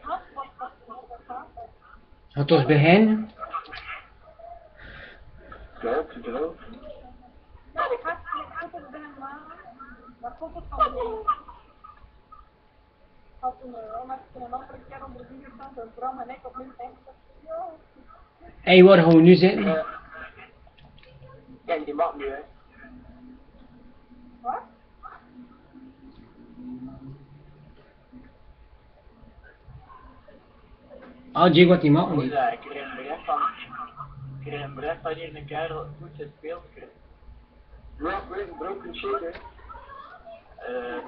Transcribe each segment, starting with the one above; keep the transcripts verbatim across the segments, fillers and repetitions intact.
Het was bij hen. Dood, dood. Nou, ik had het bij hem maar. Maar komt het van de had toen maar een andere keer onder de vinger staan, een vrouw en ik op mijn eigen. Hé, hey, waar gaan we nu zitten? Ja, die mag nu, hè. Wat? Ah, Jake, wat die mag Hoe niet. zei ik? Ik kreeg een bericht van... Ik kreeg een bericht van hier een kerel goed zit speelt. Rock with broken shaker. Eh...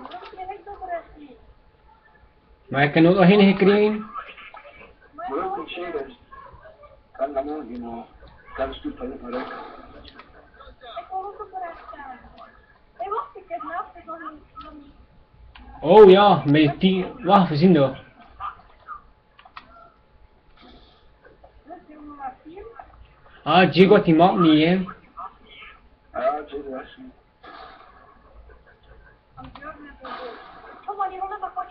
Maar ik heb ook nog geen gekregen. Broken shakers. Kan dat nooit niet meer. Kan het van het maar ook. Ik wil ook op de recht staan. Hé, wacht, ik heb naast ik nog niet. Oh ja, met die. Wacht, we zien dat. Ah, Jake, wat die mag niet, hè. Ja, het is weg. Kom maar, die honderd pak je.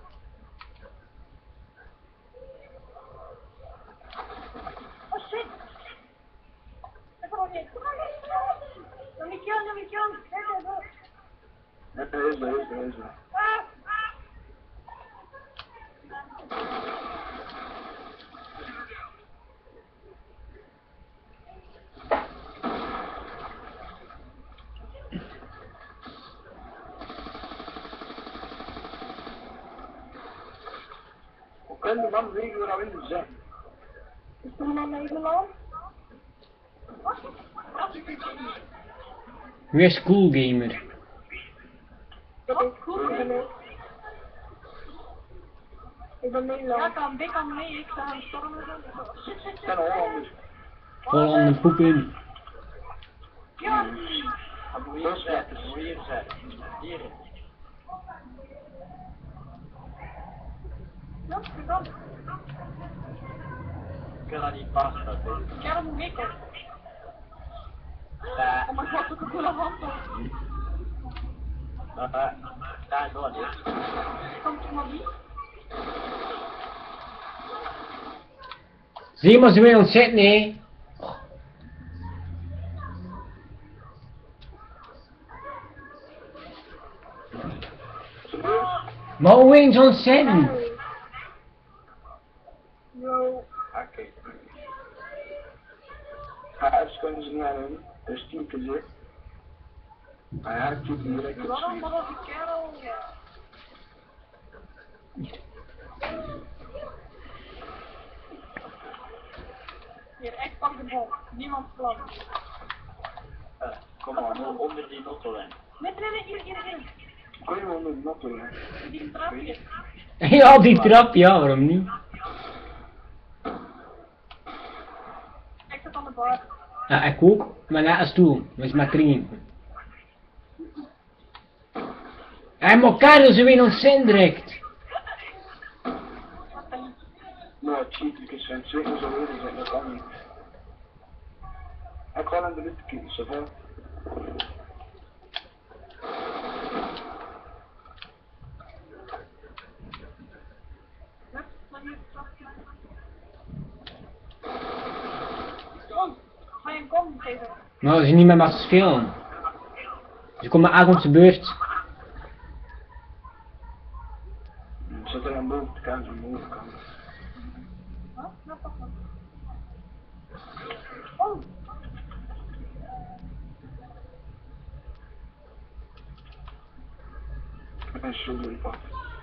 Oh shit! Ik kom niet. Dan moet je aan, dan moet je aan. Ja, dat is dat, is dat, is dat. Hoe kan de man wegen waar we in de zijn? Is er een Nederland? Wat? Weer schoolgamer. Dat is goed, hè? Ik ben Nederland. Ja, kan dik aan mee. Ik sta aan het stormen. Ik ben Hollanders. Hollande poepen. Ja! Dat moet hier zijn, dat moet hier zijn. Hier. Ja, gedaan. Ik kan dat niet passen, dat weet ik. Ja, dat moet ik ook. Ja. Oh mijn god, wat een coole hand op. Maar, uh, daar is wel niet. Komt er maar wie? Zie maar, ze willen ons zitten, hè. Maar hoe wil je ons zitten? Yo. Oké. Ja, eens kunnen ze naar hem. Dat is tien keer. Maar ja, ik doe het niet direct. Wat een malle kerel. Hier, echt pak de bal. Niemand plan. Uh, kom maar, no, onder die nottolijn. Nee, nee, nee, hier, hier, hier. Kun je onder die nottolijn? Die trapje. Ja, die trap, ja, waarom niet? Ik zit aan de bar. Ja, ik ook, maar net als toe, met mijn kring. Hé, maar Karel, ze willen ons zitten direct. Nou, cheat, ik zijn twee keer zo weer zijn, dat kan niet. Ik ga aan de lucht kiezen, zo van. Ga je een kom geven? Nou, ze niet meer met spelen. Ze komen aan op zijn beurt. Zit er aan boven, kan ze aan boven kan. Wat? Nou, pak maar. Oh! Ik ben zo door pad.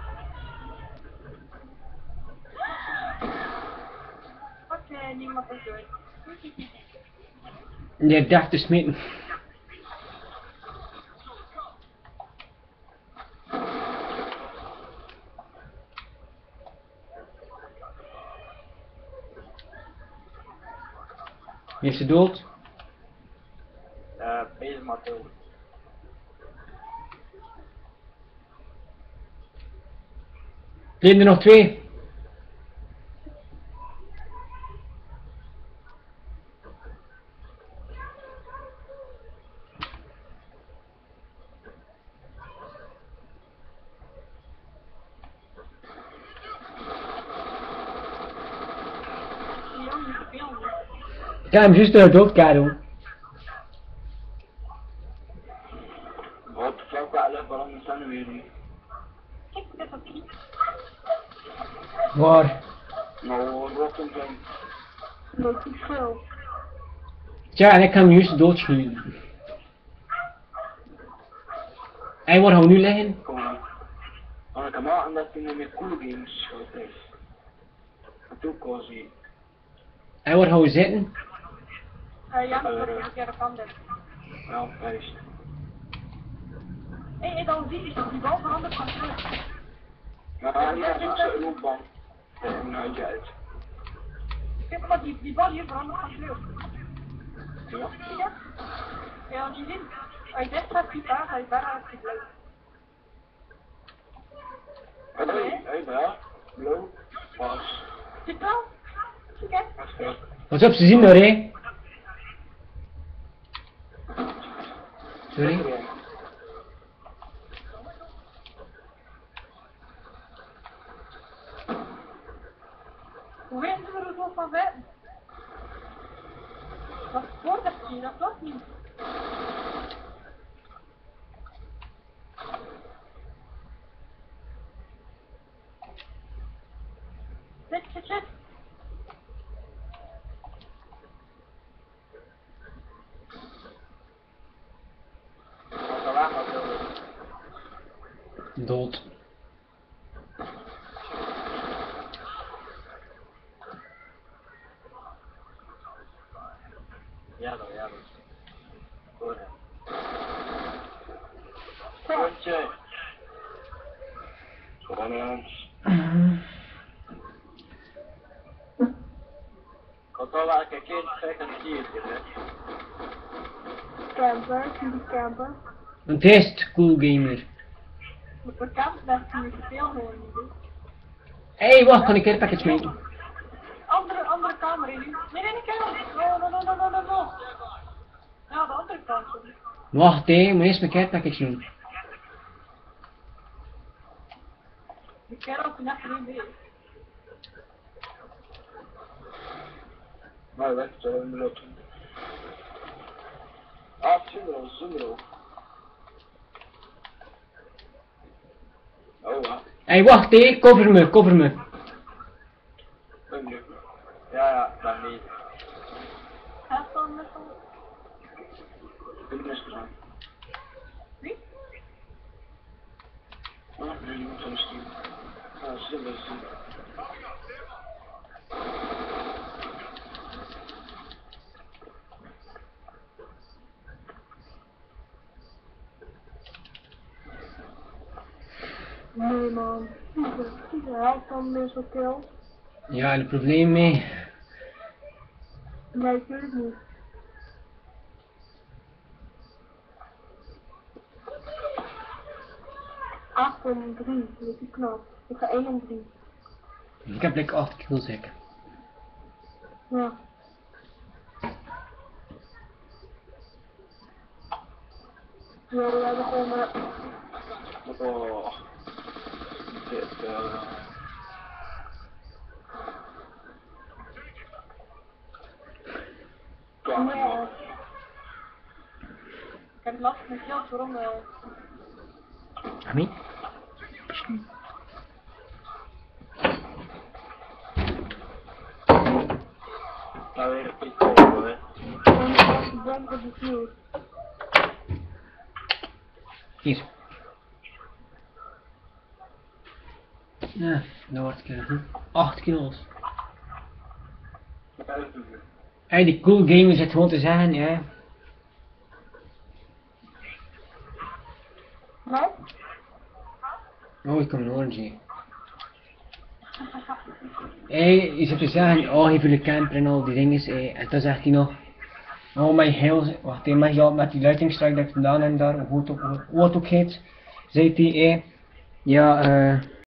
Oké, niemand is dood. Die dacht te smitten. Is ze dood? Uh, deze maar dood. Leven er nog twee? heb hem juist door dood, Karel. Wat de fuck, waar luchtballonnen staan er weer niet? Kijk, dit is oké. Waar? Nou, Rotten zijn. Dat is veel. Tja, en ik ga hem juist doodschieten. En waar gaan we nu liggen? Kom maar. Maar ik kan maken dat hij niet meer cool games schuld is. Dat ook al zie. En waar gaan we zitten? Uh, ja, dat is een keer een ander. Ja, juist. Hé, hey, dan zie je dat die bal verandert van kleur. Ja, hier is zo'n loopband. Dat is een uitje uit. Kijk maar, die, die bal hier verandert van kleur. Ja. Zie je? Ja, want je ziet, als je dit gaat piepen, ga je bijna uit die blauw. Hé, hé, daar. Blauw. Pas. Zie je wel? Zie je? Dat is goed. Wat is op ze zien hoor, hé? Sorry? Hoe weten we er zo van weten? Dat is voor dat zie je, dat was niet. Zit, zit, zit. Wat er laag gaat willen. Dood. Ja, dan, ja, dan. Goed, hè. Zo. Puntje. Gewoon eens. Ik had wel een keer zeggen dat hier is, hè. Camper, die camper. Een test, cool gamer. Met de camper, dat is niet veel gewoon niet. Hé, hey, wacht, kan ik een pakketje mee? Andere, andere kamer in. Nee, nee, niet kijken. No, no, no, no, no, no, no. Ja, de andere kant. Wacht, hé, moet eerst mijn kertpakketje doen. Die kerel is net niet mee. Maar weg, zo in de lucht. Ah, Zumro, Zumro. Oh, ja. Hé, hey, wacht, hé, cover me, cover me. Oh, nu. Ja, ja, dan niet. Gaat dan met ons? Ik ben misgegaan. Wie? Oh, nu moet ik misschien. Ah, Zumro, Zumro. Nee man, hij helpt dan weer zo kill. Ja, een probleem mee. Nee, natuurlijk niet. acht en drie, dat is knap. Ik ga één en drie. Ik heb lekker acht kills, ik. Ja. Ja, we hebben gewoon maar... Oh. Dit, eh. Kan Ja. nog. Ik heb last met geld, waarom? Uh... Ami? Nou, weer een pistool, hè. En ik denk dat het niet. Hier. Ja, dat wordt keer. acht kills. Wat doen we? Hé, die cool gamer zit gewoon te zeggen, ja. Nee? Oh, ik kom een orange. Hé, je zit te zeggen, oh, hij wil de camper en al die dingen, hé. En dan zegt hij nog, oh, mijn heel, wacht, hij mag je al met die luitingstrijk dat ik gedaan heb daar, hoe het ook, hoe het ook heet, zei hij, hé, ja, eh.